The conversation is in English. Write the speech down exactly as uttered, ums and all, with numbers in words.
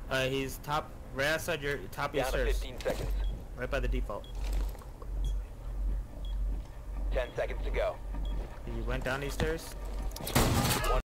Uh, he's top, right outside your top of your Down to stairs. fifteen seconds. Right by the default. ten seconds to go. He went down these stairs. One